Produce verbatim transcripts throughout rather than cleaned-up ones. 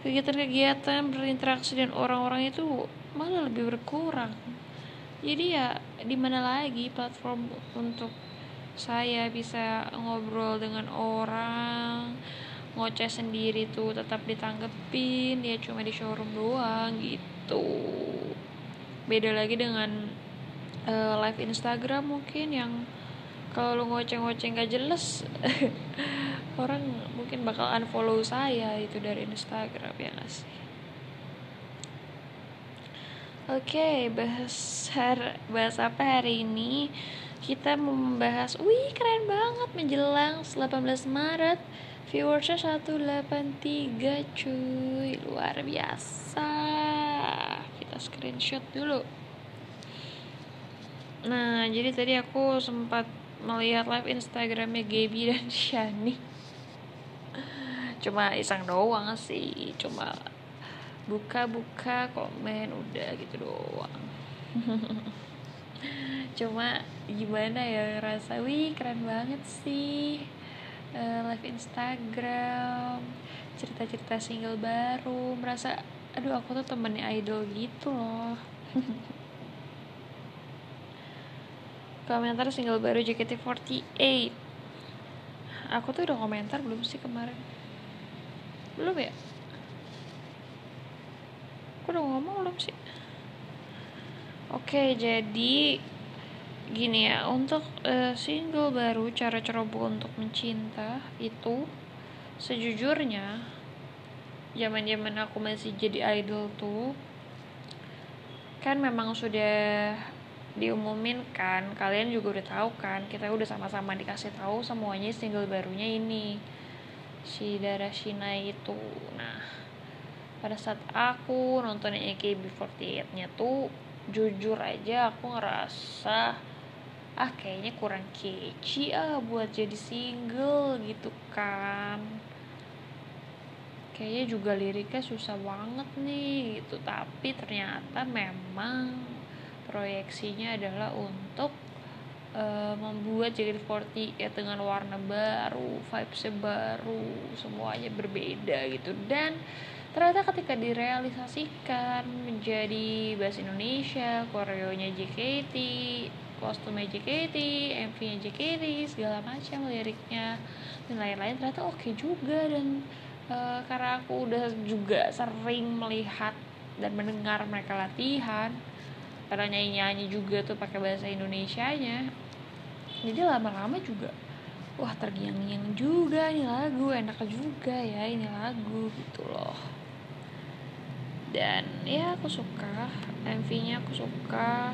kegiatan-kegiatan berinteraksi dengan orang-orang itu malah lebih berkurang. Jadi ya di mana lagi platform untuk saya bisa ngobrol dengan orang, ngoceh sendiri tuh tetap ditanggepin, ya cuma di showroom doang gitu. Beda lagi dengan uh, live Instagram mungkin yang kalau lu ngoceh-ngoceh nggak jelas orang mungkin bakal unfollow saya itu dari Instagram, ya nggak sih? Oke, okay, bahas har, bahas apa hari ini? Kita mau membahas, wih keren banget, menjelang delapan belas Maret, viewersnya seratus delapan puluh tiga cuy, luar biasa. Kita screenshot dulu. Nah, jadi tadi aku sempat melihat live Instagramnya Gaby dan Shani. Cuma iseng doang sih, cuma buka-buka komen udah gitu doang. Cuma gimana ya, ngerasa wih keren banget sih uh, live Instagram, cerita-cerita single baru, merasa aduh aku tuh temennya idol gitu loh. Komentar single baru J K T empat delapan, aku tuh udah komentar belum sih kemarin? Belum ya? Aku udah ngomong belum sih? Oke, jadi gini ya, untuk uh, single baru Cara Ceroboh Untuk Mencinta itu sejujurnya zaman-zaman aku masih jadi idol tuh kan memang sudah diumumin kan, kalian juga udah tahu kan, kita udah sama-sama dikasih tahu semuanya single barunya ini si Darashina itu. Nah, pada saat aku nonton A K B empat delapan-nya tuh jujur aja aku ngerasa ah kayaknya kurang catchy ah buat jadi single gitu kan, kayaknya juga liriknya susah banget nih gitu. Tapi ternyata memang proyeksinya adalah untuk uh, membuat J K T empat delapan dengan warna baru, vibes-nya baru, semuanya berbeda gitu. Dan ternyata ketika direalisasikan menjadi bahasa Indonesia, koreonya J K T, kostumnya J K T, M V-nya J K T, segala macam liriknya dan lain-lain, ternyata oke okay juga. Dan uh, karena aku udah juga sering melihat dan mendengar mereka latihan, karena nyanyi-nyanyi juga tuh pakai bahasa Indonesianya, jadi lama-lama juga wah tergiang-giang juga nih lagu, enak juga ya ini lagu gitu loh. Dan ya aku suka M V-nya, aku suka.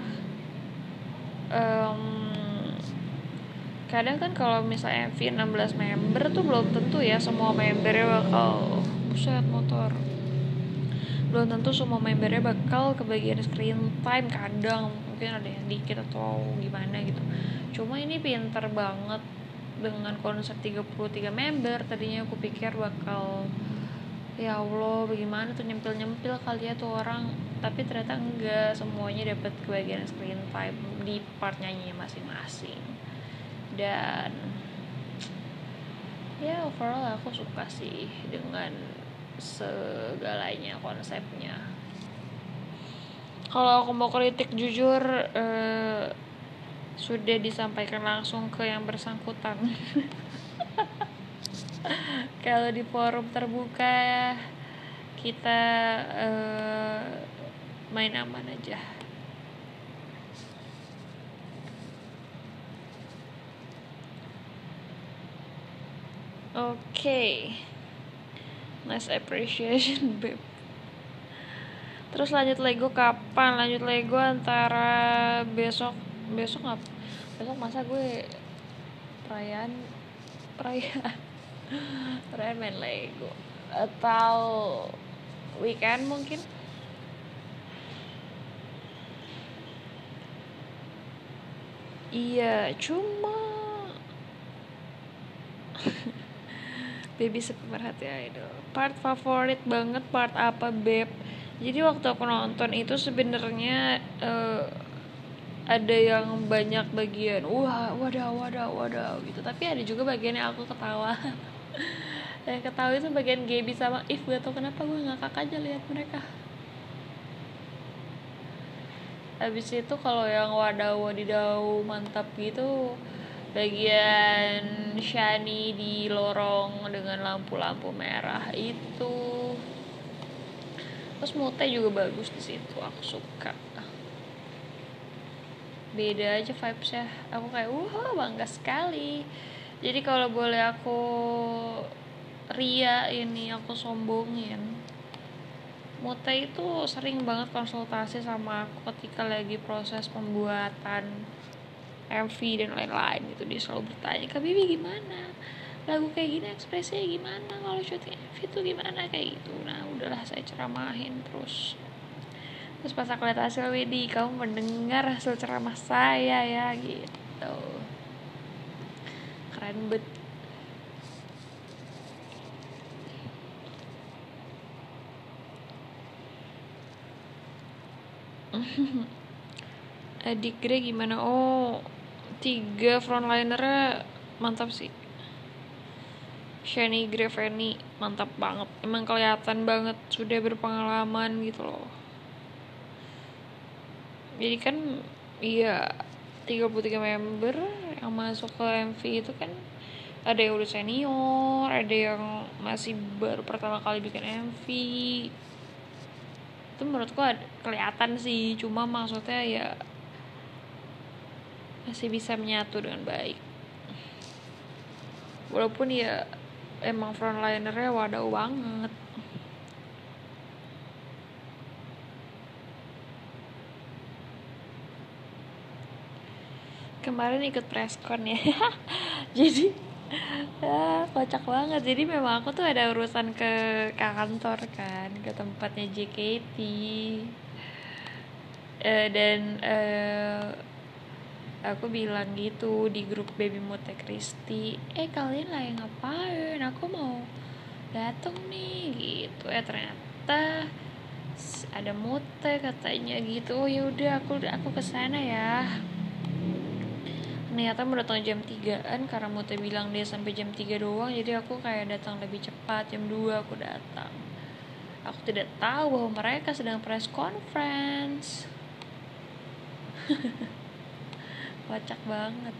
Um, kadang kan kalau misalnya M V enam belas member tuh belum tentu ya semua membernya bakal buset motor. Belum tentu semua membernya bakal kebagian screen time, kadang mungkin ada yang dikit atau gimana gitu. Cuma ini pinter banget dengan konsep tiga puluh tiga member. Tadinya aku pikir bakal ya Allah bagaimana tuh nyempil-nyempil kali ya tuh orang, tapi ternyata enggak, semuanya dapat kebagian screen time di part nyanyinya masing-masing. Dan ya overall aku suka sih dengan segalanya, konsepnya. Kalau aku mau kritik jujur eh, sudah disampaikan langsung ke yang bersangkutan. Kalau di forum terbuka kita uh, main aman aja. Oke, okay. Nice appreciation, babe. Terus lanjut Lego kapan? Lanjut Lego antara besok besok nggak? Besok masa gue perayaan perayaan perayaan main Lego, atau weekend mungkin. Iya, cuma baby sepemerhati idol. Part favorit banget part apa, beb? Jadi waktu aku nonton itu sebenarnya uh, ada yang banyak bagian wah wadaw wadaw wadaw gitu, tapi ada juga bagian yang aku ketawa. Yang ketahui itu bagian Gaby sama If, gak tau kenapa gue ngakak aja lihat mereka. Habis itu kalau yang wadaw wadidaw mantap gitu, bagian Shani di lorong dengan lampu-lampu merah itu. Terus Mute juga bagus di situ, aku suka. Beda aja vibes-nya. Aku kayak wah bangga sekali. Jadi kalau boleh aku ria ini, aku sombongin, Mute itu sering banget konsultasi sama aku ketika lagi proses pembuatan M V dan lain-lain gitu. Dia selalu bertanya, Kak Bibi gimana? Lagu kayak gini ekspresinya gimana? Kalau syuting M V itu gimana? Kayak gitu. Nah udahlah saya ceramahin terus. Terus pas aku lihat hasil, Wedi kamu mendengar hasil ceramah saya ya gitu. Keren banget. Adik Grey gimana? Oh, tiga frontlinernya mantap sih. Shani, Grey, Fanny mantap banget. Emang kelihatan banget sudah berpengalaman gitu loh. Jadi kan iya tiga puluh tiga member yang masuk ke M V itu kan ada yang udah senior, ada yang masih baru pertama kali bikin M V. Itu menurutku ada, kelihatan sih, cuma maksudnya ya masih bisa menyatu dengan baik. Walaupun ya emang frontlinernya wadaw banget. Kemarin ikut preskon ya. Jadi ah, kocak banget. Jadi memang aku tuh ada urusan ke kantor kan, ke tempatnya J K T. Uh, dan uh, aku bilang gitu di grup Baby Mute Kristi, eh kalian lagi ngapain? Aku mau dateng nih gitu. Eh ternyata ada Mute katanya gitu. Oh ya udah aku aku kesana ya. Ternyata mau datang jam tigaan karena Mute bilang dia sampai jam tiga doang, jadi aku kayak datang lebih cepat. Jam dua aku datang. Aku tidak tahu bahwa mereka sedang press conference. Kocak banget.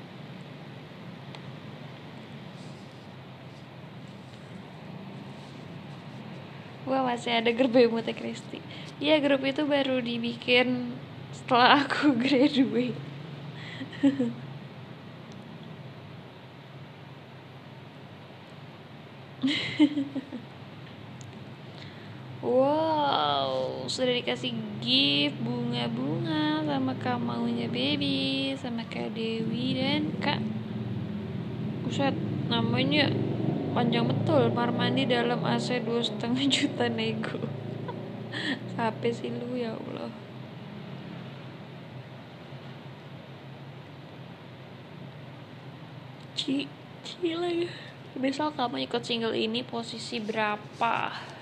Wah, masih ada grup Mute Kristi. Iya, grup itu baru dibikin setelah aku graduate. Wow, sudah dikasih gift bunga-bunga sama Kak Maunya Baby, sama Kak Dewi dan Kak Buset, namanya panjang betul. Marmandi dalam A C dua setengah juta nego. Sampai sih lu ya Allah. Ci, ci lagi. Besok kamu ikut single ini posisi berapa?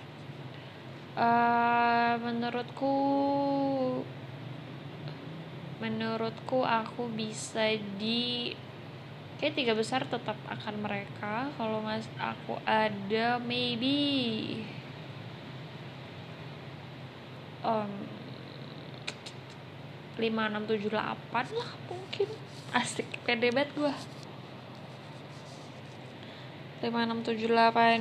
Uh, menurutku menurutku aku bisa di kayak tiga besar tetap akan mereka. Kalau mas aku ada maybe um, lima enam tujuh delapan lah mungkin. Asik, pede banget gue. lima enam tujuh delapan.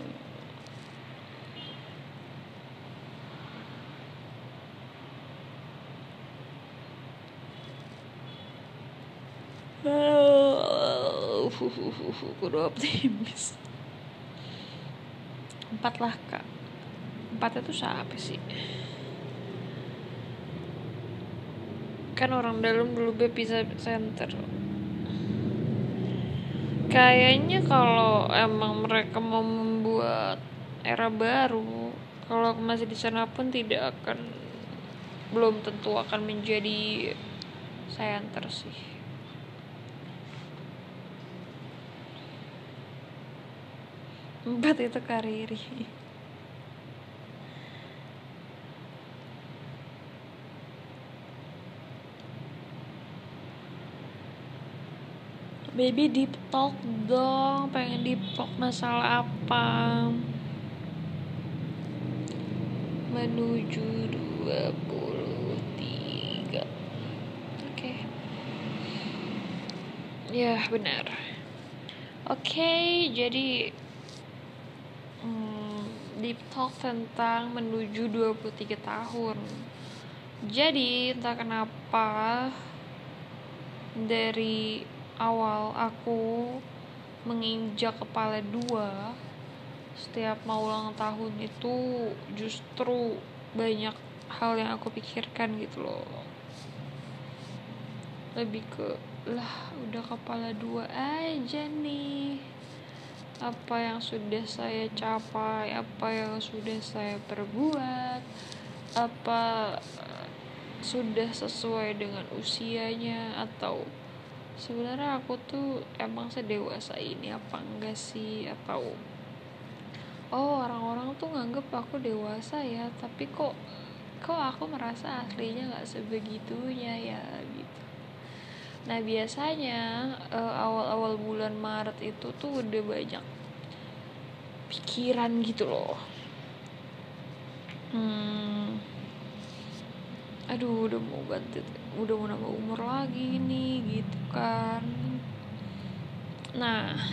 Uh, kudu optimis. Empat lah kak. Empat itu siapa sih? Kan orang dalam dulu bisa center. Kayaknya kalau emang mereka mau membuat era baru, kalau aku masih di sana pun tidak akan, belum tentu akan menjadi center sih. Empat itu Kariri. Baby deep talk dong, pengen deep talk masalah apa? Menuju dua puluh tiga. Oke. Okay. Ya, benar. Oke, okay, jadi hmm, deep talk tentang menuju dua puluh tiga tahun. Jadi, entah kenapa dari awal aku menginjak kepala dua, setiap mau ulang tahun itu justru banyak hal yang aku pikirkan gitu loh. Lebih ke lah udah kepala dua aja nih, apa yang sudah saya capai, apa yang sudah saya perbuat, apa sudah sesuai dengan usianya, atau sebenarnya aku tuh emang sedewasa ini apa enggak sih, atau oh orang-orang tuh nganggep aku dewasa ya, tapi kok kok aku merasa aslinya nggak sebegitunya ya gitu. Nah biasanya uh, awal-awal bulan Maret itu tuh udah banyak pikiran gitu loh. Hmm, aduh udah mau ganti, udah mau nambah umur lagi nih gitu kan. Nah,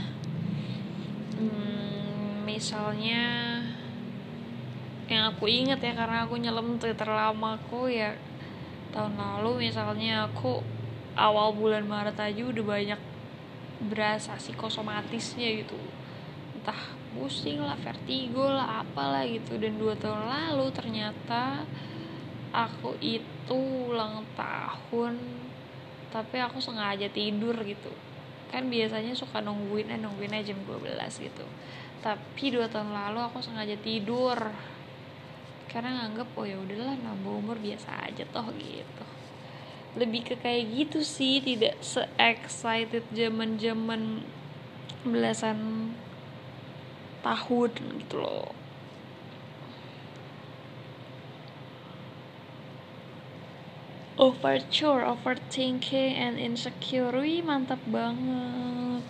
hmm, misalnya yang aku inget ya, karena aku nyelam Twitter lamaku ya, tahun lalu misalnya aku awal bulan Maret aja udah banyak berasa psikosomatisnya gitu, entah pusing lah, vertigo lah, apalah gitu. Dan dua tahun lalu ternyata aku itu ulang tahun tapi aku sengaja tidur gitu. Kan biasanya suka nungguin eh nungguin aja jam dua belas gitu, tapi dua tahun lalu aku sengaja tidur karena nganggep oh ya udahlah nambah umur biasa aja toh gitu. Lebih ke kayak gitu sih, tidak se-excited zaman-zaman belasan tahun gitu loh. Overture, overthinking, and insecure. Wih, mantap banget.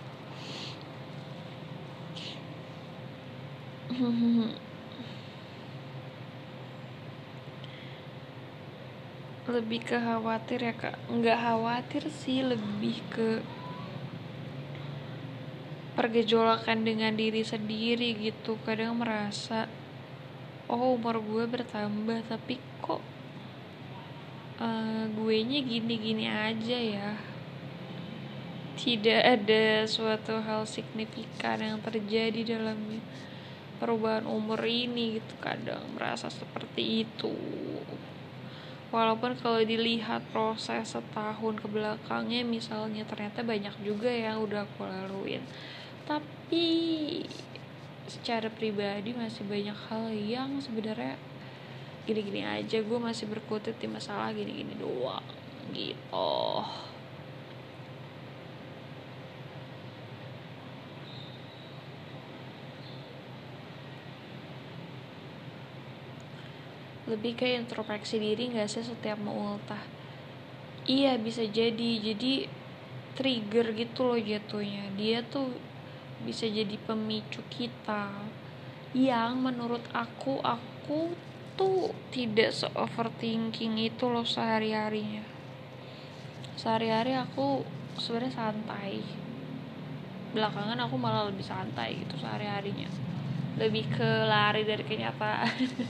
Lebih ke khawatir ya kak. Nggak khawatir sih, lebih ke pergejolakan dengan diri sendiri gitu. Kadang merasa oh umur gue bertambah tapi kok uh, gue nya gini-gini aja ya, tidak ada suatu hal signifikan yang terjadi dalam perubahan umur ini gitu. Kadang merasa seperti itu, walaupun kalau dilihat proses setahun ke belakangnya misalnya ternyata banyak juga yang udah aku laluin, tapi secara pribadi masih banyak hal yang sebenarnya gini-gini aja, gue masih berkutat di masalah gini-gini doang gitu. Lebih kayak introspeksi diri gak sih setiap mau ultah? Iya bisa jadi, jadi trigger gitu loh jatuhnya. Dia tuh bisa jadi pemicu kita yang menurut aku, aku tuh tidak se-overthinking itu loh sehari-harinya. Sehari-hari aku sebenarnya santai. Belakangan aku malah lebih santai gitu sehari-harinya. Lebih ke lari dari kenyataan.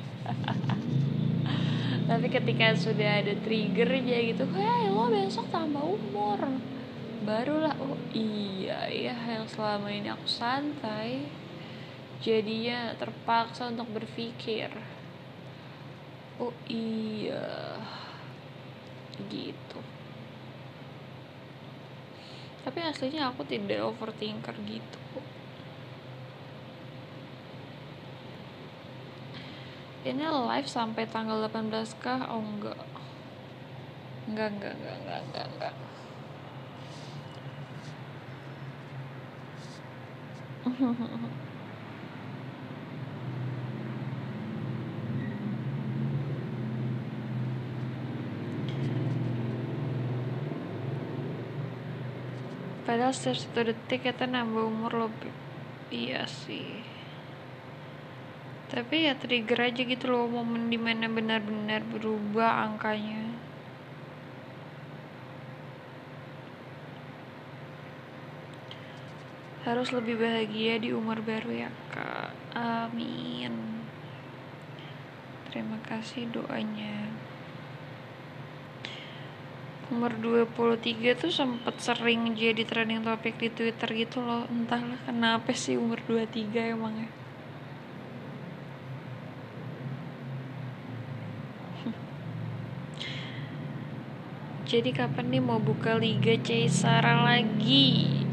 Tapi ketika sudah ada triggernya gitu, hey lo besok tambah umur, barulah oh iya ya yang selama ini aku santai jadinya terpaksa untuk berpikir oh iya gitu. Tapi aslinya aku tidak overthinker gitu. Ini live sampai tanggal delapan belas kah? Oh enggak. Enggak, enggak, enggak, enggak, enggak, enggak. Padahal setiap satu detik kita nambah umur lebih. Iya sih. Tapi ya trigger aja gitu loh, momen dimana benar-benar berubah angkanya. Harus lebih bahagia di umur baru ya kak. Amin. Terima kasih doanya. Umur dua puluh tiga tuh sempet sering jadi trending topik di Twitter gitu loh. Entahlah kenapa sih umur dua puluh tiga emangnya. Jadi kapan nih mau buka Liga Caesara lagi?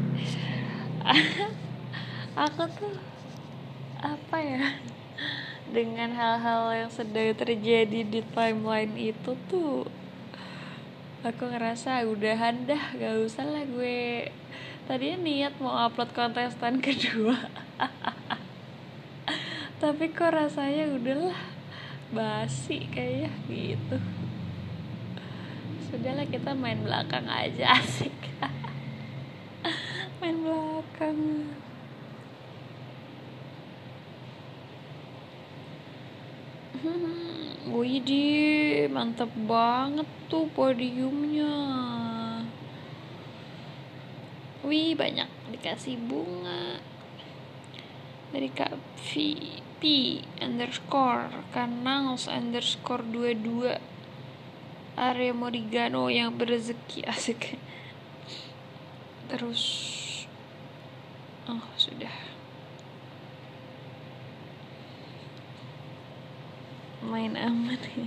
Aku tuh apa ya, dengan hal-hal yang sedang terjadi di timeline itu tuh aku ngerasa udahan dah, gak usah lah gue. Tadinya niat mau upload kontestan kedua tapi kok rasanya udahlah basi kayak gitu. Sudahlah kita main belakang aja, asik. Main belakang. Hmm, widih, mantep banget tuh podiumnya. Wih, banyak dikasih bunga dari Kak V P underscore Kanals underscore dua dua Arya Morigano yang berrezeki, asik. Terus oh sudah main aman ya.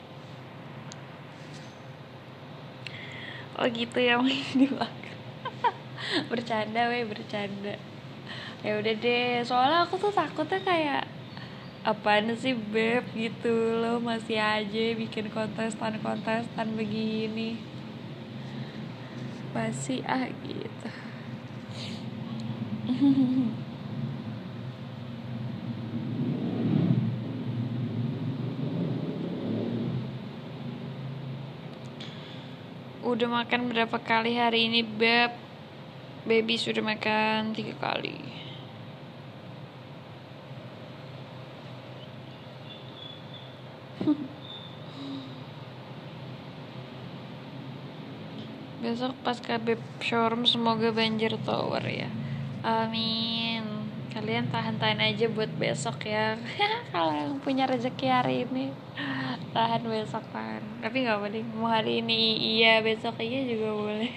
Oh gitu ya, main di belakang. Bercanda weh, bercanda. Ya udah deh, soalnya aku tuh takutnya kayak apaan sih beb gitu loh, masih aja bikin kontestan-kontestan begini. Masih ah gitu. Udah makan berapa kali hari ini beb? Baby sudah makan tiga kali. Besok pas K B showroom semoga banjir tower ya. Amin. Kalian tahan-tahan aja buat besok ya. Kalau yang punya rezeki hari ini tahan besok, tahan. Tapi nggak apa-apa, mau hari ini iya, besok iya juga boleh.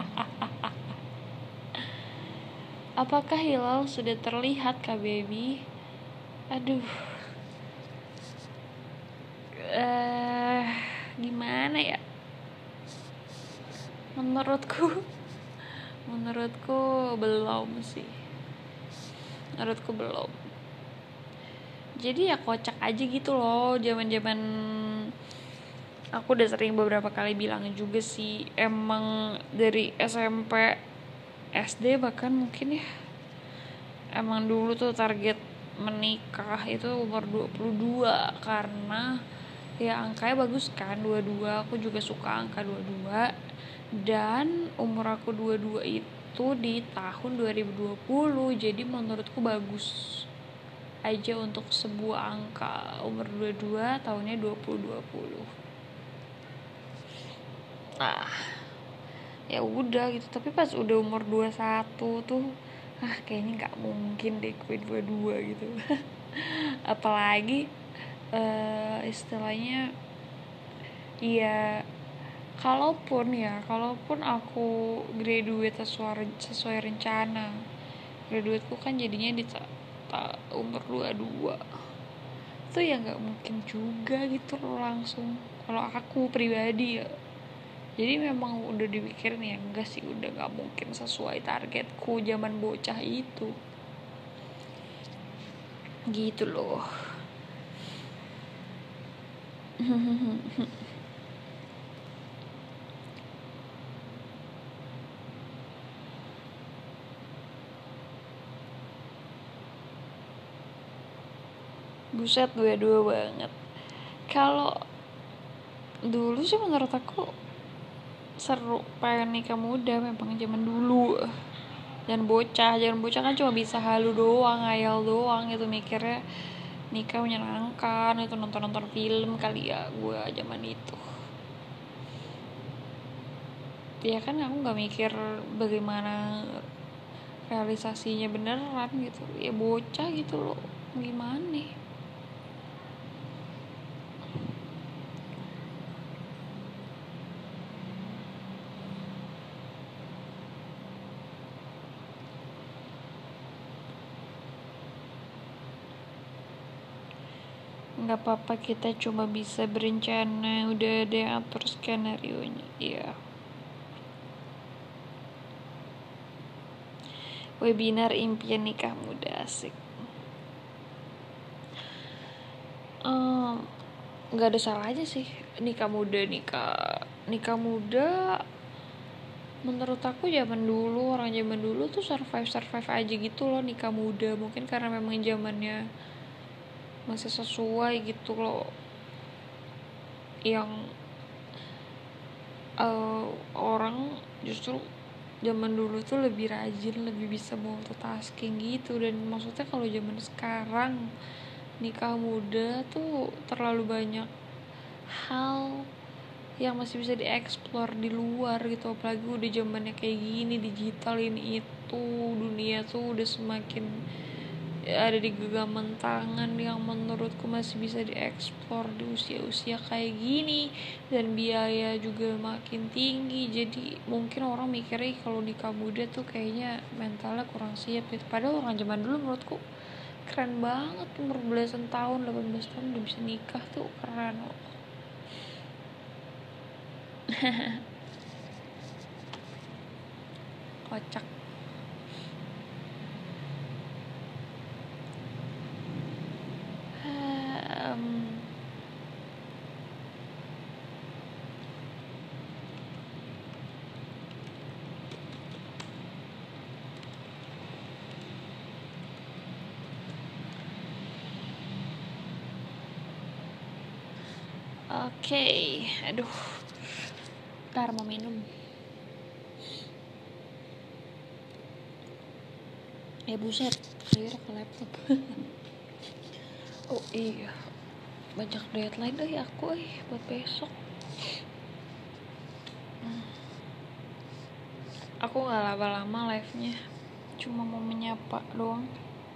Apakah hilal sudah terlihat Kak Baby? Aduh. Eh, gimana ya? Menurutku menurutku belum sih. Menurutku belum. Jadi ya kocak aja gitu loh, zaman-zaman aku udah sering beberapa kali bilang juga sih, emang dari S M P, S D bahkan mungkin ya, emang dulu tuh target menikah itu umur dua puluh dua karena ya angkanya bagus kan, dua puluh dua. Aku juga suka angka dua puluh dua. Dan umur aku dua puluh dua itu di tahun dua ribu dua puluh. Jadi menurutku bagus aja untuk sebuah angka, umur dua puluh dua tahunnya dua puluh dua puluh. Nah, ya udah gitu. Tapi pas udah umur dua puluh satu tuh ah kayaknya nggak mungkin deh gue dua puluh dua gitu. Apalagi uh, istilahnya ya, kalaupun ya kalaupun aku graduate sesuai, sesuai rencana, graduateku kan jadinya di ta, ta, umur dua puluh dua itu ya nggak mungkin juga gitu loh langsung, kalau aku pribadi ya. Jadi memang udah dipikirin ya, enggak sih, udah nggak mungkin sesuai targetku zaman bocah itu gitu loh. Buset, dua-dua banget. Kalau dulu sih menurut aku seru pengen nikah muda memang zaman dulu. Jangan bocah, jangan bocah kan cuma bisa halu doang, ngayal doang itu mikirnya nikah menyenangkan, itu nonton-nonton film kali ya gue zaman itu. Ya kan aku nggak mikir bagaimana realisasinya beneran gitu, ya bocah gitu loh, gimana nih. Nggak apa-apa, kita cuma bisa berencana, udah ada yang atur skenario nya. Iya, webinar impian nikah muda, asik. um, nggak ada salahnya sih nikah muda. Nikah nikah muda menurut aku zaman dulu, orang zaman dulu tuh survive survive aja gitu loh nikah muda. Mungkin karena memang zamannya masih sesuai gitu loh, yang uh, orang justru zaman dulu tuh lebih rajin, lebih bisa multitasking gitu. Dan maksudnya kalau zaman sekarang nikah muda tuh terlalu banyak hal yang masih bisa dieksplor di luar gitu, apalagi udah zamannya kayak gini, digital ini itu, dunia tuh udah semakin ada di genggaman tangan, yang menurutku masih bisa dieksplor di usia-usia kayak gini. Dan biaya juga makin tinggi, jadi mungkin orang mikirnya kalau nikah muda tuh kayaknya mentalnya kurang siap gitu. Padahal orang zaman dulu menurutku keren banget, umur belasan tahun, delapan belas tahun udah bisa nikah tuh keren loh. Kocak. um, Oke, okay. Aduh, ntar mau minum. Ya buset, saya ke laptop. Oh iya, banyak deadline deh aku eh buat besok. Aku nggak lama-lama live-nya, cuma mau menyapa doang.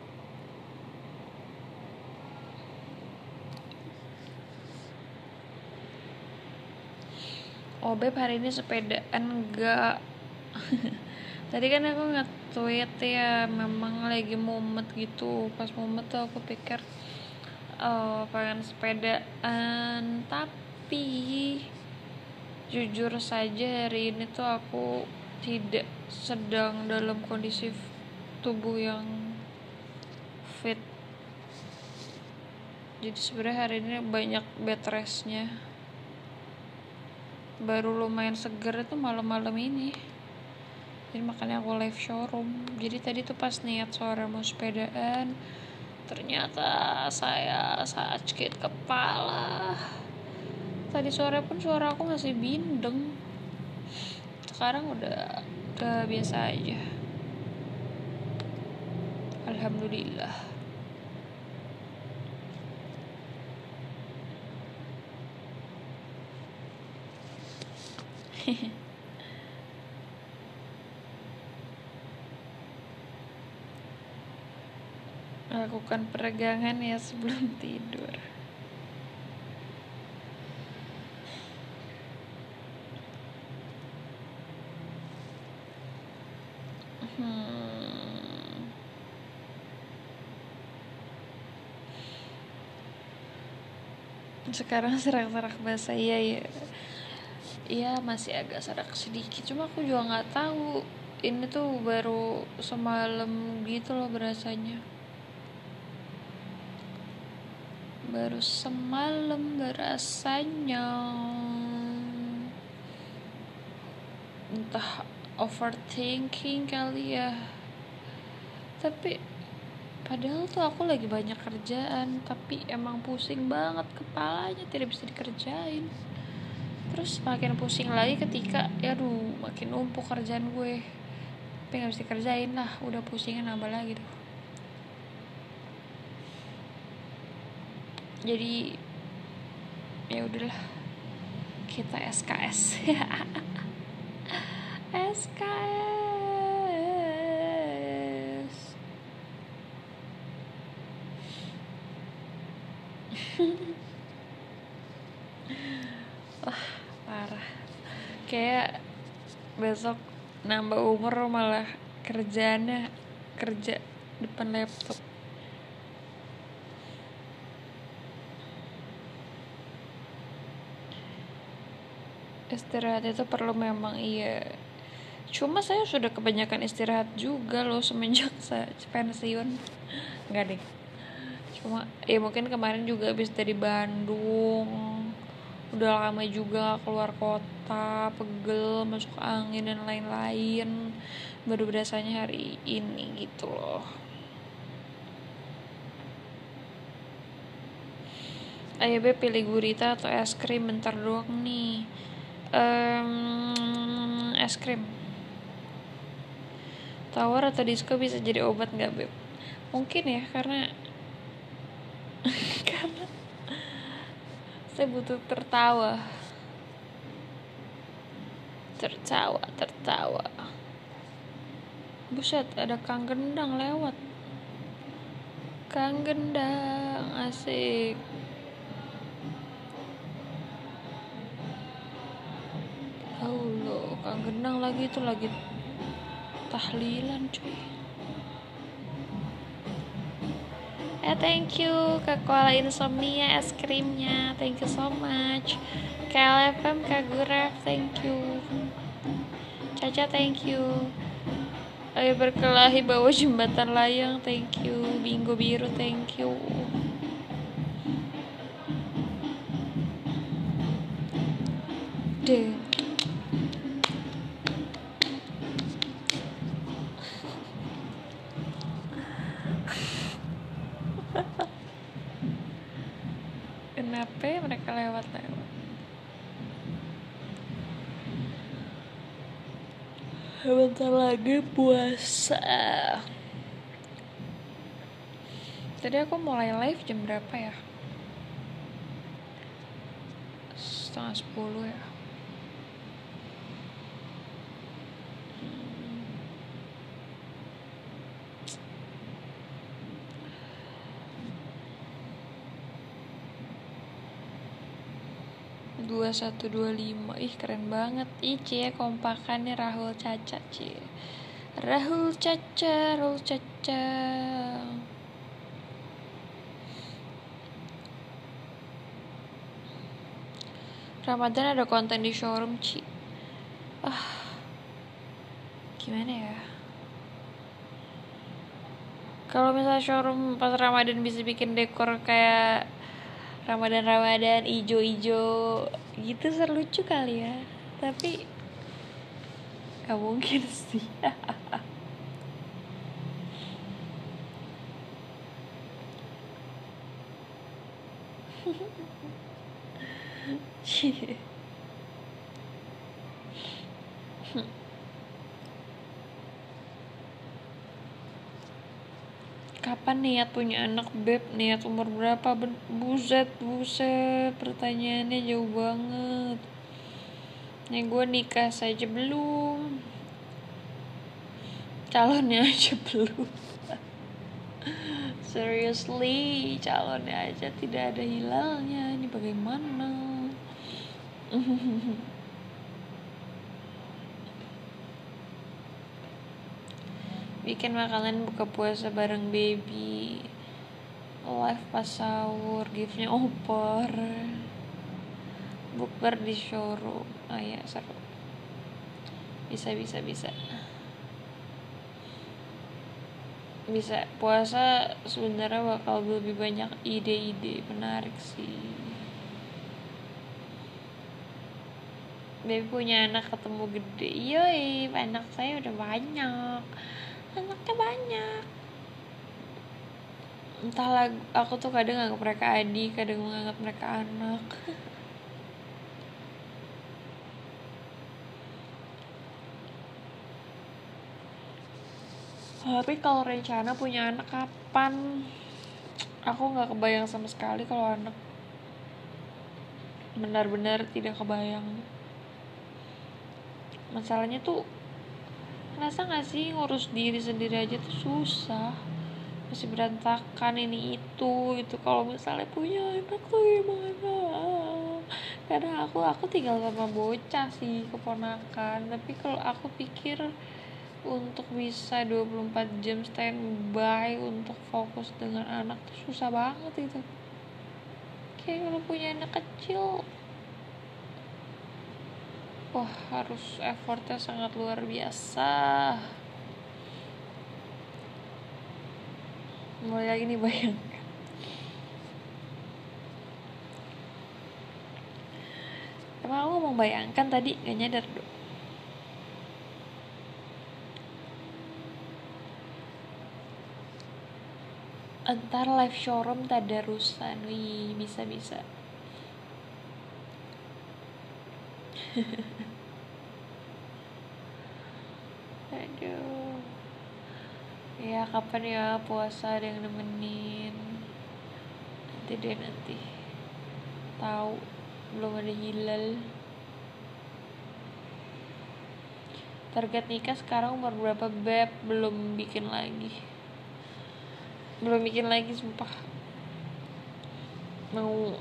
Oh beb, hari ini sepedaan enggak? Tadi kan aku nge-tweet ya, memang lagi mumet gitu. Pas mumet tuh aku pikir uh, pengen sepedaan, tapi jujur saja hari ini tuh aku tidak sedang dalam kondisi tubuh yang fit. Jadi sebenarnya hari ini banyak bed restnya. Baru lumayan seger itu malam-malam ini. Jadi makanya aku live showroom. Jadi tadi tuh pas niat sore mau sepedaan, ternyata saya sakit kepala. Tadi sore pun suara aku masih bindeng. Sekarang udah udah biasa aja. Alhamdulillah. Lakukan peregangan ya sebelum tidur. Hmm. Sekarang serak-serak bahasa iya ya. Iya masih agak serak sedikit, cuma aku juga nggak tahu ini tuh baru semalam gitu loh berasanya, baru semalam berasanya. Entah overthinking kali ya, tapi padahal tuh aku lagi banyak kerjaan, tapi emang pusing banget kepalanya, tidak bisa dikerjain. Terus makin pusing lagi ketika ya aduh makin numpuk kerjaan gue, tapi nggak bisa dikerjain lah, udah pusingnya nambah lagi tuh. Jadi ya udahlah, kita S K S. S K S. Wah parah, kayak besok nambah umur malah kerjaannya kerja depan laptop. Istirahat itu perlu memang, iya, cuma saya sudah kebanyakan istirahat juga loh semenjak saya pensiun. Enggak deh, cuma ya mungkin kemarin juga habis dari Bandung, udah lama juga gak keluar kota, pegel, masuk angin dan lain-lain, baru berasanya hari ini gitu loh. Ayo Beb, pilih gurita atau es krim? Bentar doang nih. um, Es krim. Tawar atau disco bisa jadi obat gak Beb? Mungkin ya, karena karena saya butuh tertawa. Tertawa, tertawa. Buset, ada Kang Gendang lewat. Kang Gendang, asik. Oh loh, Kang Gendang lagi itu lagi tahlilan cuy. Eh thank you Kak Koala Insomnia es krimnya, thank you so much. K L F M Kak Guref, thank you. Caca thank you. Ayo berkelahi bawah jembatan layang, thank you. Bingo biru, thank you. Deh. Kenapa mereka lewat-lewat? Bentar lagi puasa. Tadi aku mulai live jam berapa ya? Setengah sepuluh ya. dua satu dua lima. Ih keren banget. Ih cie kompakannya Rahul Caca cie. Rahul Caca, Rahul Caca. Ramadan ada konten di showroom Ci. Ah, gimana ya? Kalau misalnya showroom pas Ramadan bisa bikin dekor kayak Ramadan-Ramadan ijo-ijo gitu, serlucu kali ya. Tapi gak mungkin sih. Kapan niat punya anak Beb? Niat umur berapa? Buset, buset, pertanyaannya jauh banget. Nih gue nikah saja belum, calonnya aja belum. Seriously, calonnya aja tidak ada hilalnya. Ini bagaimana? Bikin makanan buka puasa bareng baby, live pas sahur, giftnya opor, bukber di showroom. Ah ya seru. Bisa bisa bisa. Bisa puasa sebenarnya bakal lebih banyak ide-ide menarik sih. Baby punya anak ketemu gede. Yoi, anak saya udah banyak. Anaknya banyak. Entahlah, aku tuh kadang nganggap mereka adik, kadang menganggap mereka anak. Tapi kalau rencana punya anak kapan, aku nggak kebayang sama sekali kalau anak, benar-benar tidak kebayang. Masalahnya tuh, ngerasa nggak sih ngurus diri sendiri aja tuh susah, masih berantakan ini itu itu. Kalau misalnya punya anak tuh gimana? Karena aku aku tinggal sama bocah sih, keponakan. Tapi kalau aku pikir untuk bisa dua puluh empat jam standby untuk fokus dengan anak tuh susah banget itu. Kayak kalau punya anak kecil, wah harus effortnya sangat luar biasa. Mulai lagi nih bayangkan. Emang aku mau bayangkan tadi gak nyadar dong. Entar live showroom tadarusan, wih bisa-bisa. Aduh. Ya kapan ya puasa ada yang nemenin. Nanti deh nanti. Tahu belum ada hilal. Target nikah sekarang umur berapa beb? Belum bikin lagi. Belum bikin lagi sumpah. Mau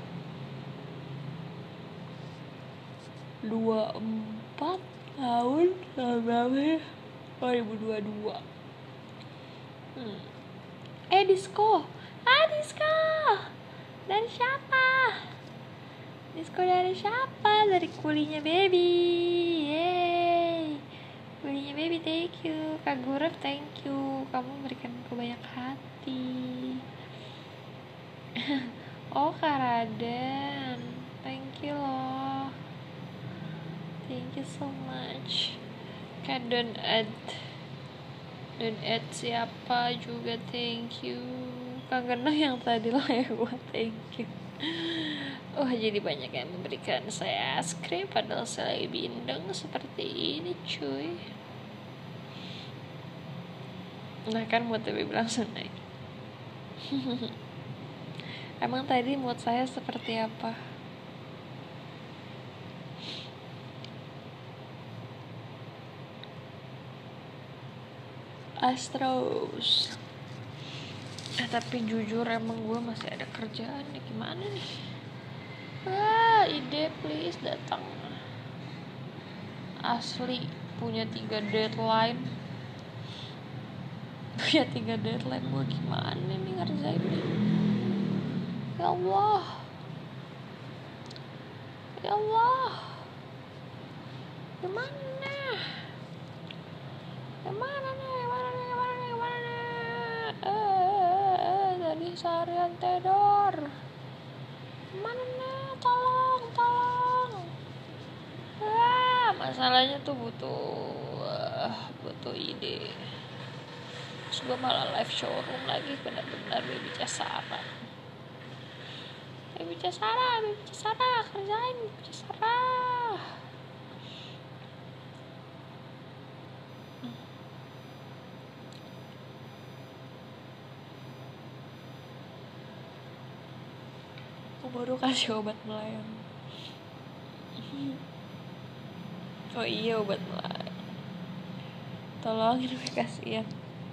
dua puluh empat tahun berapa ya? dua ribu dua puluh dua. Hmm. Eh disco. Ah disco. Dari siapa? Disco dari siapa? Dari kulinya baby. Yeay. Kulinya baby thank you. Kak Guref thank you. Kamu memberikan aku banyak hati. Oh Kak Raden, thank you loh. Thank you so much. Kak Don Ed Don Ed siapa juga thank you. Kak Genah yang tadi lah ya gue thank you. Oh jadi banyak yang memberikan saya es krim padahal saya lagi bindeng seperti ini cuy. Nah kan mood lebih langsung naik. Emang tadi mood saya seperti apa? Astros. Eh tapi jujur emang gue masih ada kerjaan nih, gimana nih? Ah ide please datang. Asli punya tiga deadline. Punya tiga deadline gue gimana nih ngerjainnya? Ya Allah. Ya Allah. Gimana? Gimana nih? Gimana nih? Gimana nih? Gimana nih? Eh, eh, eh, tadi seharian tidur. Gimana nih? Tolong, tolong. Ah, masalahnya tuh butuh, uh, butuh ide. Terus gue malah live showroom lagi, benar-benar baby Casara. Baby Casara, baby Casara, kerjain baby Casara. Aku baru kasih obat melayang. Oh iya obat melayang. Tolongin gue kasihan.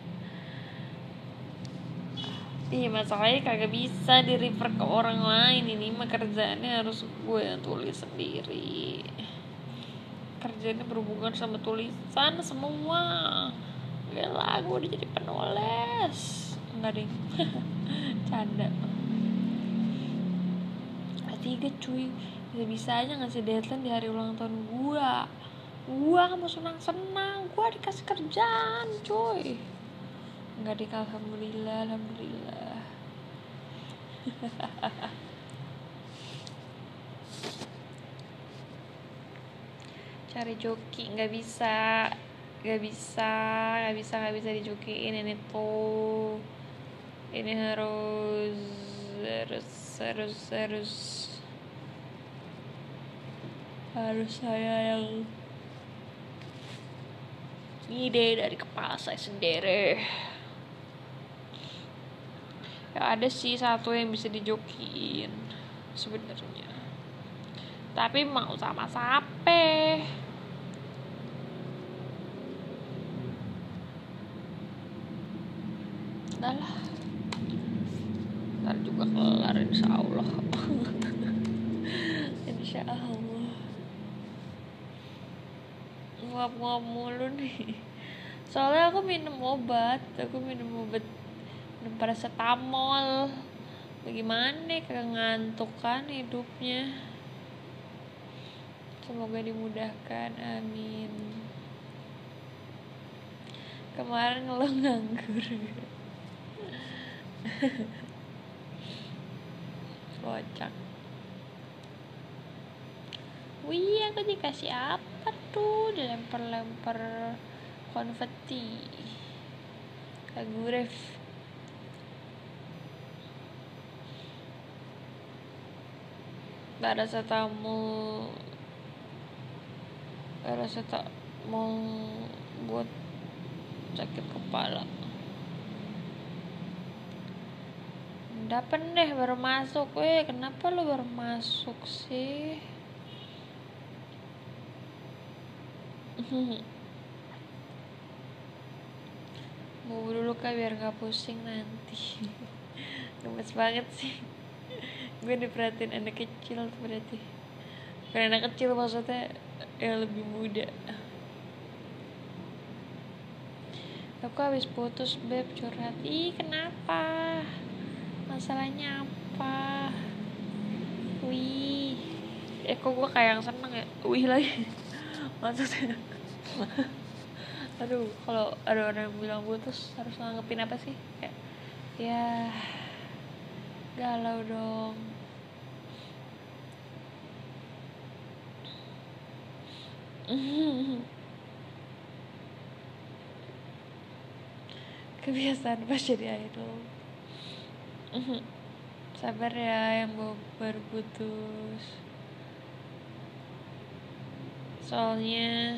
Iya masalahnya kagak bisa di refer ke orang lain. Ini mah kerjaannya harus gue yang tulis sendiri. Kerjaannya berhubungan sama tulisan semua. Gak lah gue udah jadi penulis. Enggak deh. Canda. Tiga cuy, bisa-bisa aja ngasih deadline di hari ulang tahun gua. Gua gak mau senang-senang, gua dikasih kerjaan cuy. Enggak deh, alhamdulillah, alhamdulillah. Cari joki nggak bisa, nggak bisa, nggak bisa, nggak bisa dijokiin ini tuh. Ini harus, harus, harus, harus. harus saya yang ide dari kepala saya sendiri. Ya ada sih satu yang bisa dijokiin sebenarnya, tapi mau sama siapa? Udah lah, ntar juga kelar insya Allah. Insya Allah. Nguap-nguap mulu nih. Soalnya aku minum obat, aku minum obat minum paracetamol. Bagaimana kagak ngantuk kan hidupnya. Semoga dimudahkan, amin. Kemarin lo nganggur. Kocak. Wih, aku dikasih apa tuh? Dilempar-lempar konfeti. Kaguref. Paracetamol. Paracetamol buat sakit kepala. Dapat deh baru masuk. Weh, kenapa lo baru masuk sih? Mau dulu kak biar gak pusing nanti. Gemes banget sih. Gue diperhatiin anak kecil berarti. Bukan anak kecil, maksudnya yang lebih muda. Aku habis putus beb, curhat. Ih kenapa? Masalahnya apa? Wih, eh kok gue kayak yang seneng ya? Wih lagi. Maksudnya aduh, kalau ada orang yang bilang putus harus nanggepin apa sih? Kayak ya galau dong. Kebiasaan pas jadi idol. Sabar ya yang baru putus. Soalnya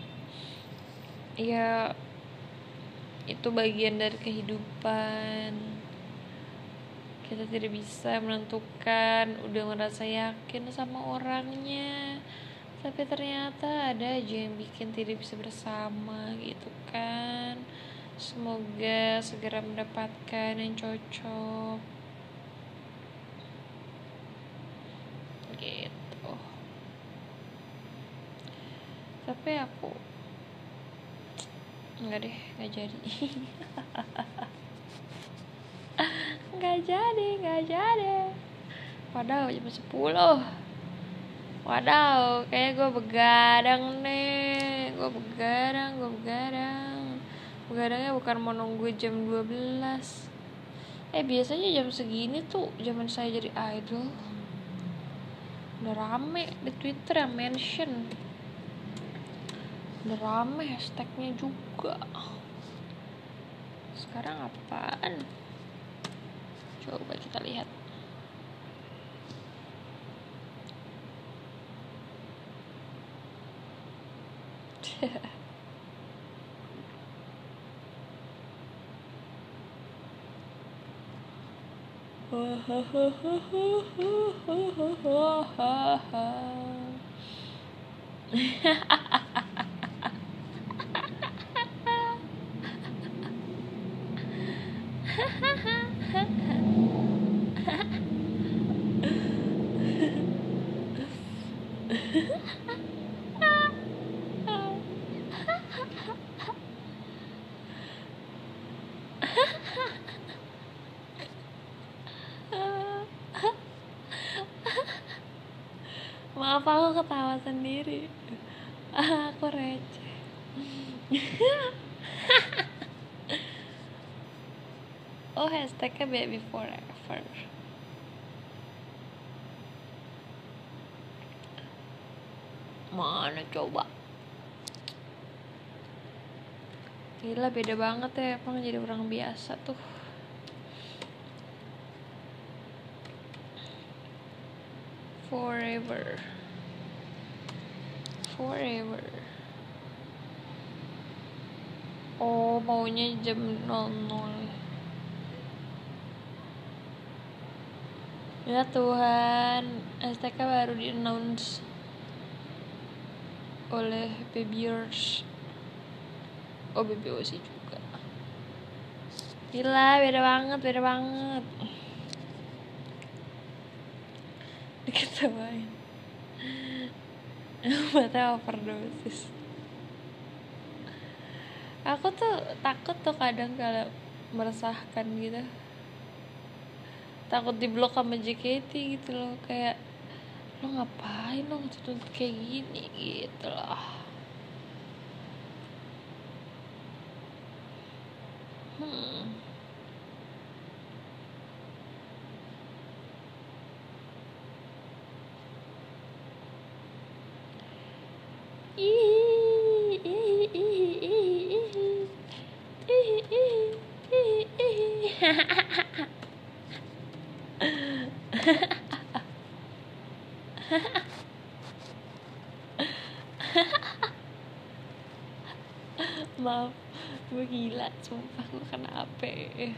ya itu bagian dari kehidupan. Kita tidak bisa menentukan, udah merasa yakin sama orangnya, tapi ternyata ada aja yang bikin tidak bisa bersama gitu kan. Semoga segera mendapatkan yang cocok gitu. Tapi aku enggak deh, enggak jadi. Enggak jadi, enggak jadi. Padahal jam sepuluh. Wadaw, kayak gue begadang nih. Gue begadang, gue begadang. Begadangnya bukan mau nunggu jam dua belas. Eh biasanya jam segini tuh zaman saya jadi idol. Udah rame di Twitter yang mention. Udah rame hashtagnya juga. Sekarang apaan? Coba kita lihat. Maaf aku ketawa sendiri. Aku receh. Oh hashtagnya baby forever. Mana coba. Gila beda banget ya, emang jadi orang biasa tuh. Forever. Forever. Oh, maunya jam nol nol. Ya Tuhan, S T K baru di-announce oleh Babyers. Oh, B B O C juga. Gila, beda banget, beda banget. Diketawain. Mata overdosis. Aku tuh takut tuh kadang kalau meresahkan gitu, takut diblok sama J K T gitu loh, kayak lo ngapain lo ngetut kayak gini gitu loh. hmm. Ih, ih, ih, ih, ih. Ih, ih, ih, ih. Maaf, gue gila, sumpah gue kenapa.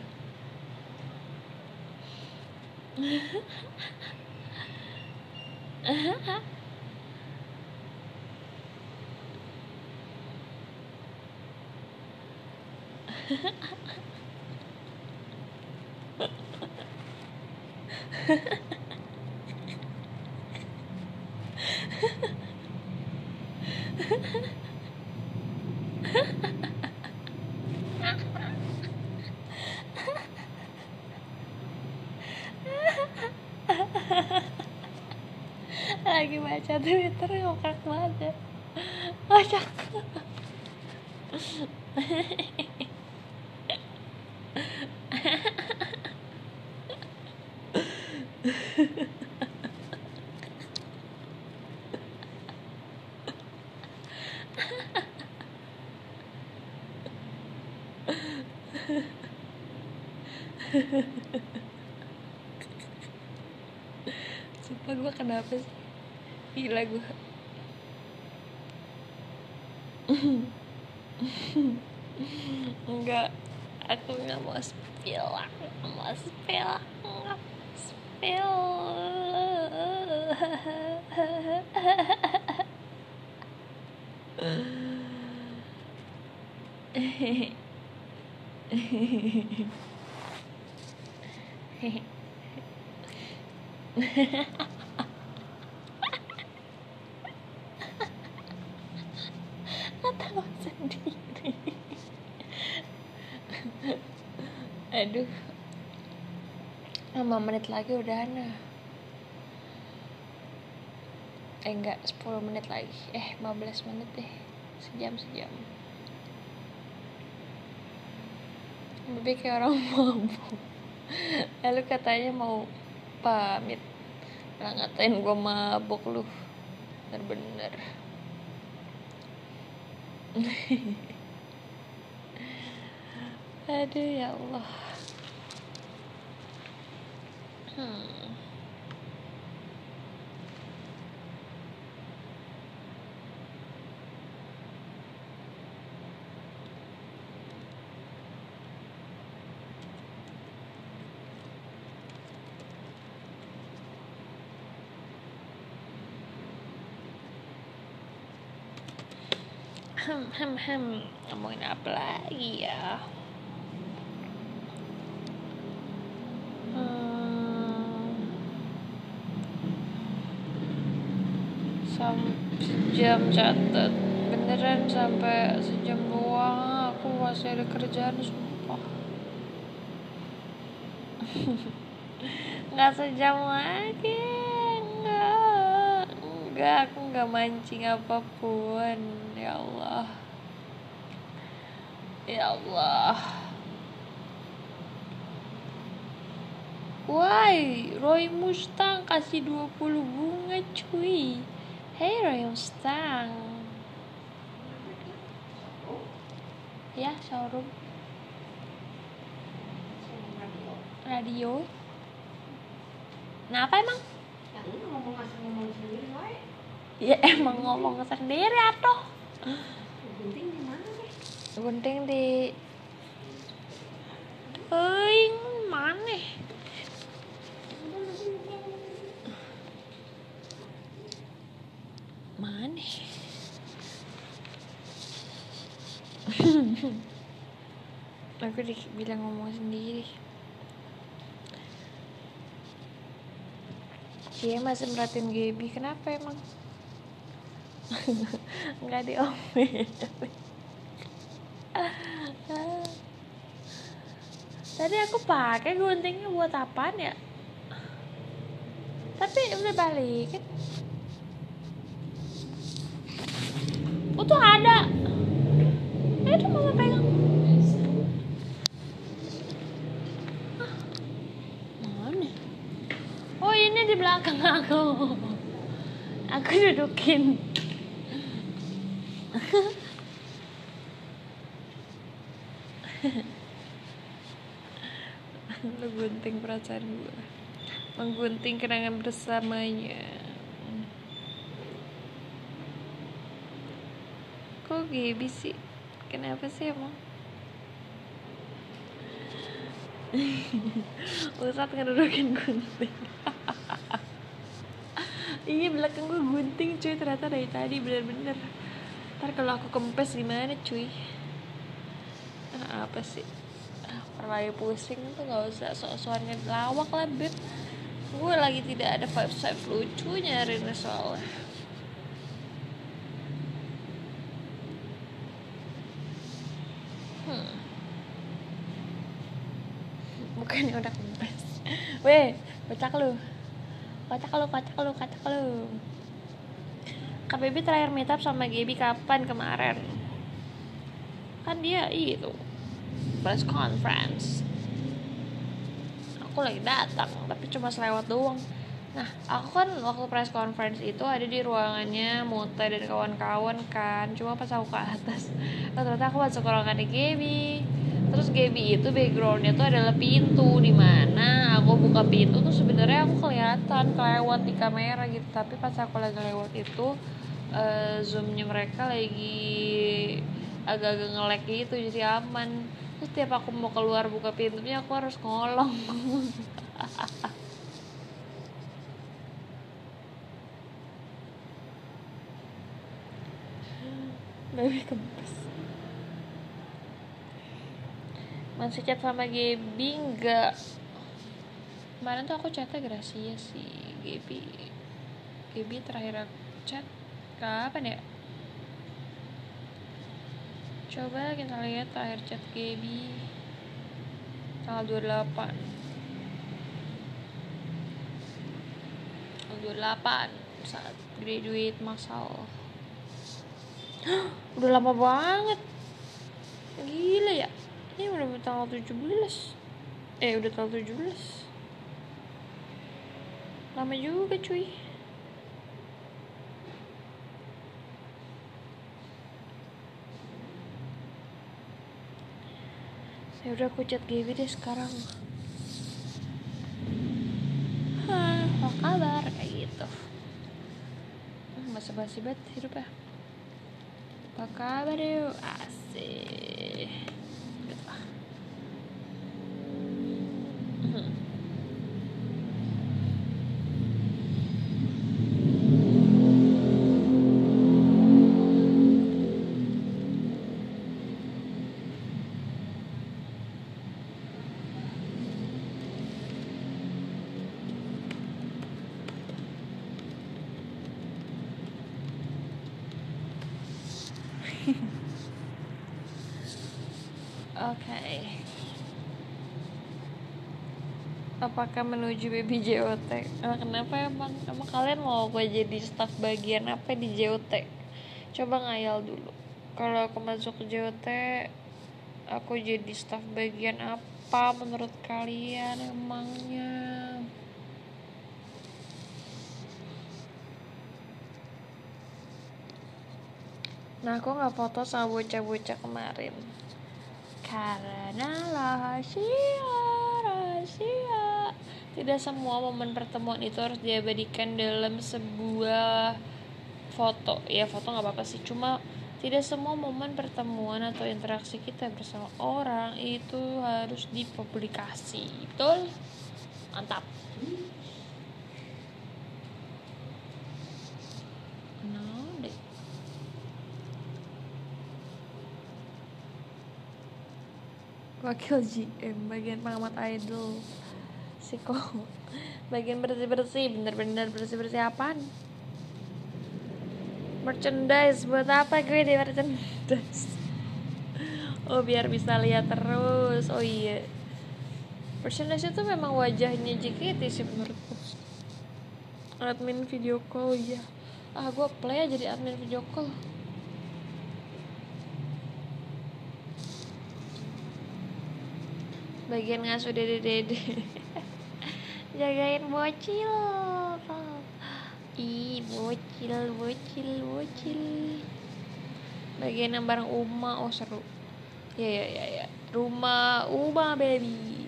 Lagi baca Twitter ngakak banget. Ngakak. Sumpah gue kenapa sih, gila gue. Enggak, aku nggak mau spill, aku nggak mau spill, aku nggak mau spill. Ketawa sendiri. Aduh, lima menit lagi udah nah. Eh enggak, sepuluh menit lagi. Eh, lima belas menit deh. Sejam sejam. Lebih kayak orang mabuk. Lalu katanya mau pamit, malah ngatain gue mabuk lu. Bener-bener. Aduh ya Allah. Hmm. Hem hem hem. Ngomongin apa lagi ya? Hmm. Sampai sejam catat. Beneran sampai sejam doang. Aku masih ada kerjaan, sumpah. Nggak sejam lagi. Nggak. Nggak, aku nggak mancing apapun. Ya Allah. Ya Allah. Why? Roy Mustang kasih dua puluh bunga cuy. Hey Roy Mustang. Ya, showroom radio. Nah, apa emang? Ya lu ngomong asal ngomong sendiri wae. Ya emang ngomong sendiri atuh. Gunting di mana nih? gunting di Euing maneh maneh aku dibilang ngomong sendiri. Dia masih merhatiin Gaby. Kenapa emang? Nggak diomelin. Tadi aku pakai guntingnya buat apaan ya? Tapi udah balik kan? Oh tuh ada. Eh itu mama pegang. Ah, mana? Oh ini di belakang aku. Aku dudukin. Lu gunting perasaan gue, menggunting kenangan bersamanya. Kok Gaby sih? Kenapa sih emang? Ustadz ngedudukin gunting. Iya belakang gue gunting cuy, ternyata dari tadi bener-bener. Ntar kalau aku kempes gimana cuy? Ah, apa sih? Lagi pusing tuh nggak usah sok-sokan ngelawak lah beb. Gue lagi tidak ada vibe-vibe lucunya hari ini soalnya. Hmm. Bukannya udah kempes. Weh, kocak lu. Kocak lu, kocak lu, kocak lu. Kak Baby terakhir meet up sama Gaby kapan kemarin? Kan dia itu press conference. Aku lagi datang, tapi cuma selewat doang. Nah, aku kan waktu press conference itu ada di ruangannya Muta dan kawan-kawan kan. Cuma pas aku ke atas, ternyata aku masuk ke ruangannya Gaby. Terus Gaby itu backgroundnya tuh adalah pintu, di mana aku buka pintu tuh sebenarnya aku kelihatan kelewat di kamera gitu. Tapi pas aku lagi lewat itu uh, zoomnya mereka lagi agak-agak nge-lag gitu, jadi aman. Terus tiap aku mau keluar buka pintunya aku harus ngolong. Baby kempes. Masih chat sama Gaby enggak? Kemarin tuh aku chatnya Gracia sih. Gaby Gaby terakhir aku chat kapan ya? Coba kita lihat terakhir chat Gaby tanggal dua puluh delapan tanggal dua puluh delapan saat graduate masal. Udah lama banget, gila ya. Ini udah tanggal tujuh belas. Eh udah tanggal tujuh belas. Lama juga cuy. Ya udah aku chat Gaby deh sekarang. Hah, apa kabar kayak gitu. Hmm, basa-basi banget hidup ya. Apa kabar yuk? Asik. Gitu lah. Oke. Okay. Apakah menuju baby J O T? Nah, kenapa emang? Emang kalian mau gue jadi staff bagian apa di J O T? Coba ngayal dulu. Kalau aku masuk ke J O T, aku jadi staff bagian apa menurut kalian emangnya? Nah, aku gak foto sama bocah-bocah kemarin karena rahasia, rahasia. Tidak semua momen pertemuan itu harus diabadikan dalam sebuah foto. Ya foto gak apa-apa sih, cuma Tidak semua momen pertemuan atau interaksi kita bersama orang itu harus dipublikasi. Betul? Mantap. No, deh. Wakil G M bagian pengamat idol. Siko bagian bersih-bersih, bener-bener bersih-bersih apaan? Merchandise, buat apa gue di merchandise? Oh, biar bisa lihat terus. Oh iya, merchandise itu memang wajahnya J K T sih menurutku. Admin video call, ya. Ah, gue play aja jadi admin video call. Bagian ngasuh dede-dede. Jagain bocil. Ih, bocil, bocil, bocil. Bagian yang bareng Uma, oh seru. Ya ya ya ya. Rumah Uma baby.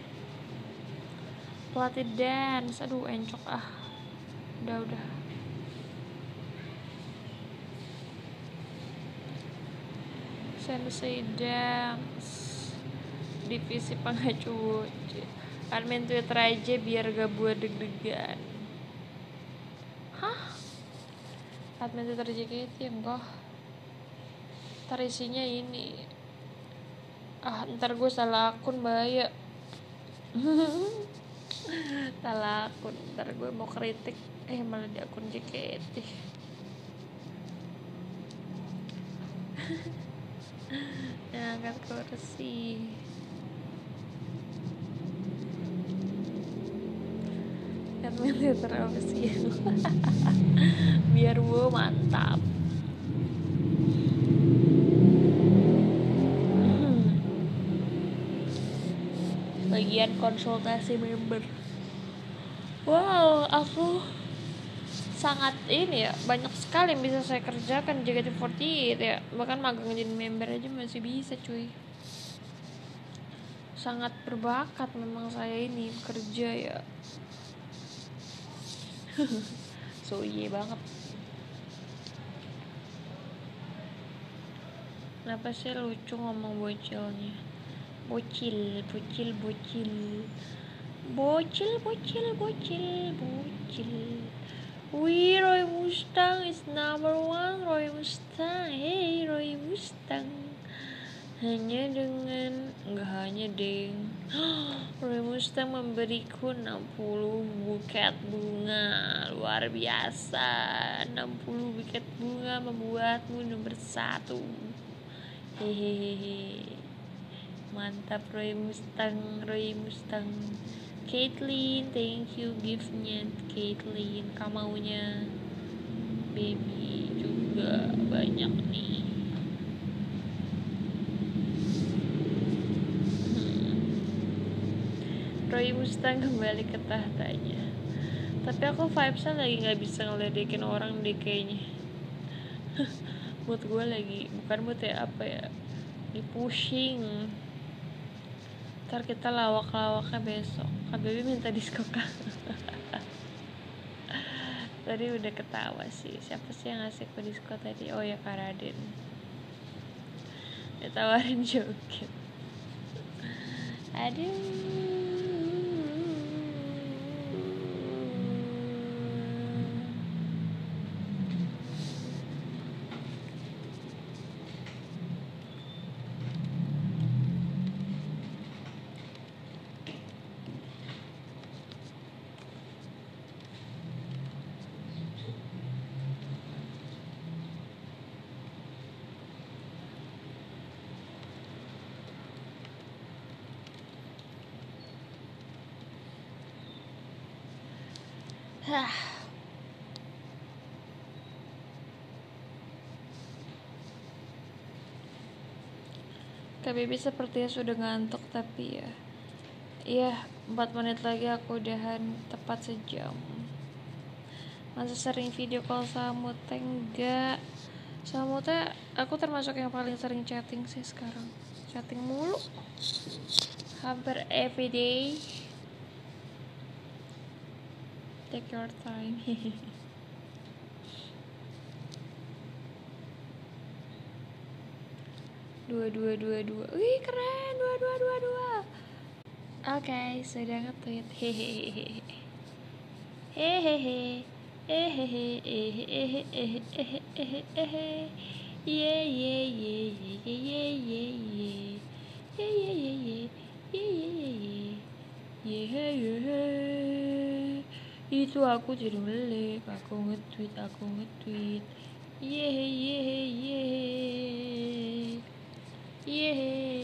Pelatih dance, aduh encok ah. Udah udah. Sensei dance. Divisi pengacu. Admin Twitter aja biar gak buat deg-degan. Hah? Admin Twitter J K T enggak. Ntar isinya ini. Ah, ntar gue salah akun bahaya. Salah akun, ntar gue mau kritik eh malah di akun J K T. Yang angkat kursi. Admin Twitter official. Biar gue mantap. Bagian konsultasi member. Wow, aku sangat ini ya, banyak sekali yang bisa saya kerjakan J K T empat delapan ya. Bahkan magang jadi member aja masih bisa cuy. Sangat berbakat memang saya ini bekerja ya. So iya banget. Kenapa sih lucu ngomong bocilnya? Bocil, bocil, bocil. Bocil, bocil, bocil, bocil. Wih, Roy Mustang is number one. Roy Mustang, hey Roy Mustang. Hanya dengan, enggak hanya deng. Roy Mustang memberiku enam puluh buket bunga. Luar biasa. enam puluh buket bunga membuatmu nomor satu. Hehehe. Mantap Roy Mustang, Roy Mustang. Caitlyn, thank you giftnya Caitlyn. Kamaunya baby juga banyak nih. hmm. Roy Mustang kembali ke tahtanya. Tapi aku vibesnya lagi nggak bisa ngeledekin orang deh kayaknya. Mood gue lagi bukan mood ya apa ya, di pushing. Ntar kita lawak-lawaknya besok. Kak Baby minta disko kak. Tadi udah ketawa sih. Siapa sih yang ngasih ke disko tadi? Oh ya Kak Raden. Ditawarin joget. Aduh. Hah. Kak Bibi sepertinya sudah ngantuk tapi ya. Iya, empat menit lagi aku udahan tepat sejam. Masa sering video call sama Mute enggak? Sama Mute aku termasuk yang paling sering chatting sih sekarang. Chatting mulu. Hampir everyday. Take your time. dua dua dua dua. Wih keren, dua dua dua dua. Oke, sudah nge-tweet. Hehehe. Hehehe. Hehehe. Hehehe. Hehehe. Ye ye ye ye ye ye ye ye. Ye ye ye ye. Ye ye ye ye. Ye ye ye. Itu aku jadi melek, aku nge-tweet, aku nge-tweet. Ye ye ye. Ye.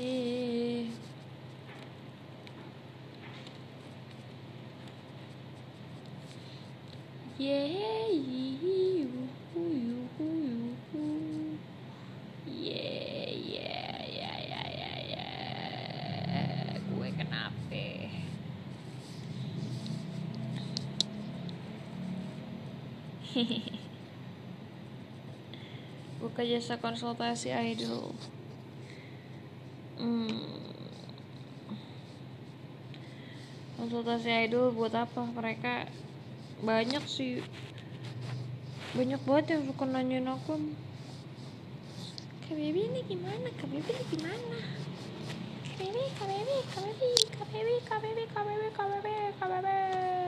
Yeah, yuhu, yuhu, yuhu. Yeah, yeah, yeah, yeah, yeah, yeah. Gue kenapa? Buka jasa konsultasi idol. Hmm. Konsultasi idol buat apa? Mereka banyak sih, banyak banget yang suka nanyain aku, Kak Baby ini gimana, Kak Baby ini gimana, Kak Baby, Kak Baby, Kak Baby, Kak Baby, Kak Baby, Kak Baby, Kak Baby, Kak Baby.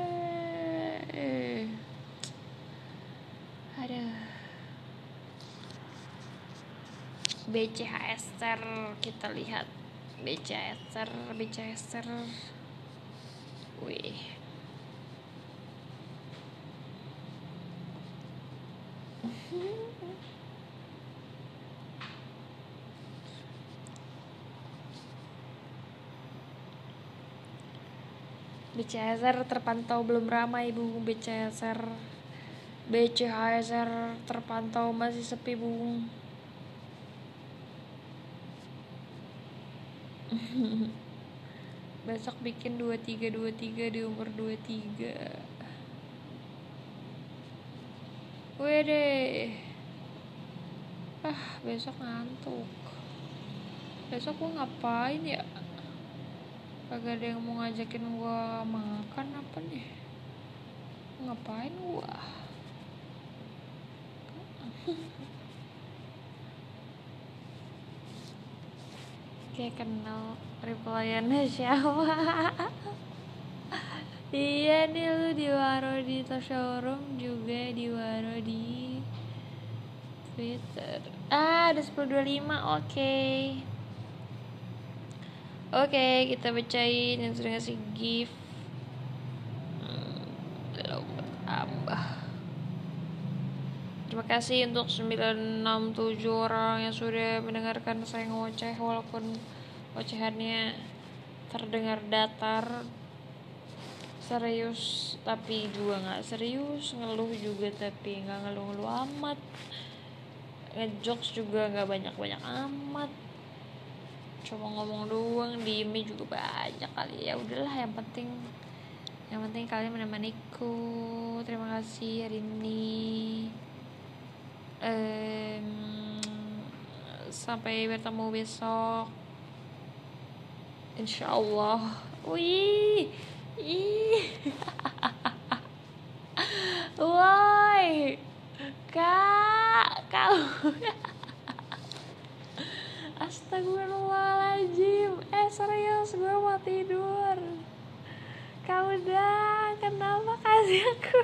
Aduh. B C H Esther, kita lihat B C H Esther, B C H Esther. Wih. B C H Esther terpantau belum ramai, Bu. B C H Esther B C H Esther terpantau masih sepi, Bu. Besok bikin dua tiga dua tiga di umur dua tiga. Wede. Ah, besok ngantuk. Besok gua ngapain ya? Kagak ada yang mau ngajakin gua makan apa nih? Ngapain gua? Kayak kenal replyannya siapa. Iya nih, lu diwaro di showroom juga, diwaro di Twitter. Ah, ada sepuluh dua puluh lima. Oke. Okay. Oke, okay, kita bacain yang sudah ngasih gift. Hmm, belum bertambah. Terima kasih untuk sembilan enam tujuh orang yang sudah mendengarkan saya ngoceh, walaupun ocehannya terdengar datar, serius tapi juga nggak serius, ngeluh juga tapi nggak ngeluh-ngeluh amat, ngejokes juga nggak banyak-banyak amat, cuma ngomong doang, diemnya juga banyak kali. Ya udahlah, yang penting yang penting kalian menemaniku. Terima kasih hari ini. Um, sampai bertemu besok, insyaallah. Wih, ih, woi, kak, kau, astagfirullahaladzim, eh serius gue mau tidur. Kau udah, kenapa kasih aku?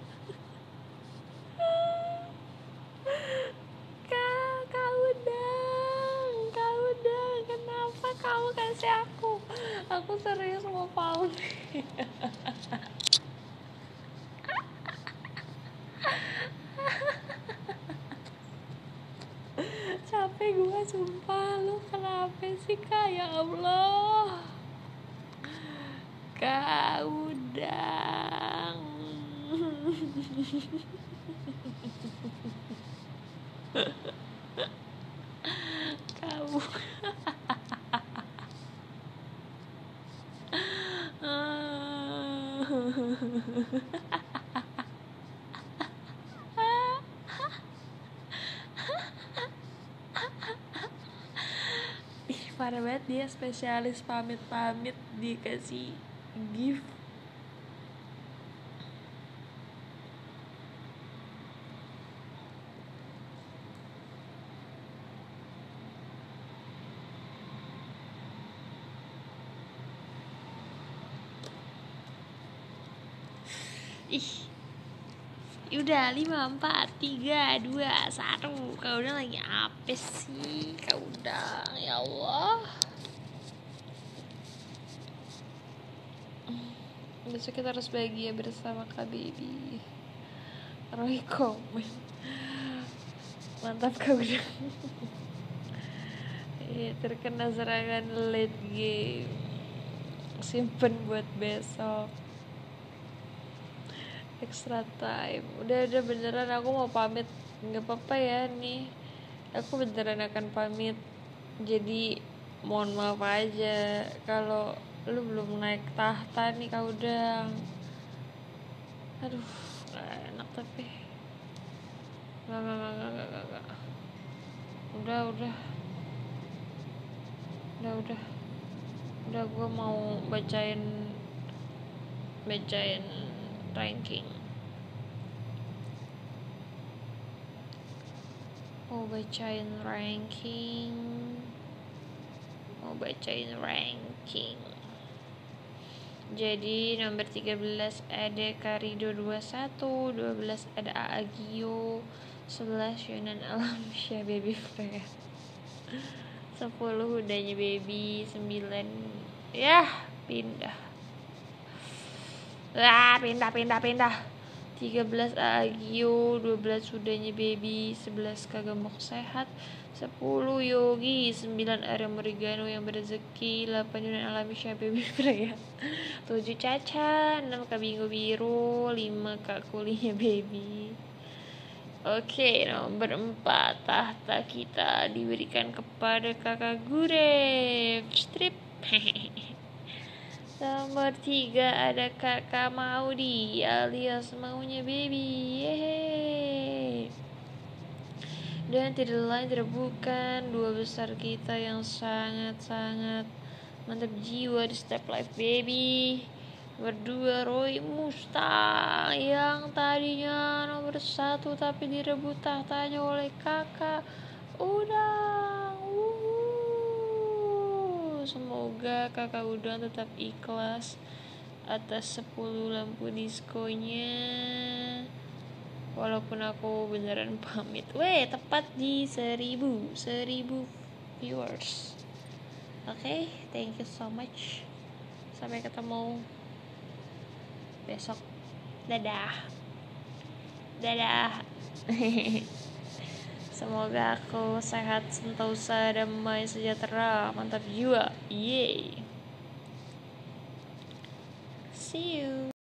Kak, kau udah, kau udah, kenapa kamu kasih aku? Aku serius mau pound. Capek gue sumpah. Lu kenapa sih, Kak? Ya Allah, Kak udah. Kamu ih, parah banget dia, spesialis pamit-pamit dikasih gift. Ih, udah lima, empat, tiga, dua, satu. Kau udah lagi apa sih? Kau udah, ya Allah. Besok kita harus bahagia bersama Kak Baby. Roy komen. Mantap Kak udah. Iya, terkena serangan late game. Simpen buat besok. Extra time. Udah udah beneran aku mau pamit. Nggak apa-apa ya nih. Aku beneran akan pamit. Jadi mohon maaf aja kalau lu belum naik tahta nih Kak Udang. Aduh, gak enak tapi. Gak, gak, gak, gak, gak, gak. Udah, udah. Udah, udah. Udah gue mau bacain bacain ranking. Mau bacain ranking. Mau bacain ranking. Jadi nomor tiga belas ada Karido dua puluh satu, dua belas ada Aagio, sebelas Yunan Alamsyah Baby Freya, sepuluh udahnya Baby, sembilan yah pindah. Ah, pindah pindah pindah. tiga belas Aagio, dua belas udahnya Baby, sebelas Kagemok Sehat, sepuluh Yogi, sembilan Arya Morigano yang berezeki, delapan Yunan Alamsyah Baby Freya, tujuh Caca, enam Kak Bingo Biru, lima Kak Kulinya Baby. Oke, nomor empat tahta kita diberikan kepada Kakak Guref Strip. Nomor tiga ada Kakak Maudi alias maunya Baby. Yeay. Dan tidak lain tidak bukan dua besar kita yang sangat-sangat mantap jiwa di Step Life Baby. Berdua Roy Mustang yang tadinya nomor satu tapi direbut tahtanya oleh Kakak Udang. Wuhu. Semoga Kakak Udang tetap ikhlas atas sepuluh lampu diskonya. Walaupun aku beneran pamit. Weh, tepat di seribu seribu viewers. Oke, okay, thank you so much. Sampai ketemu besok. Dadah. Dadah. Semoga aku sehat, sentosa, damai, sejahtera, mantap jiwa. Yeay. See you.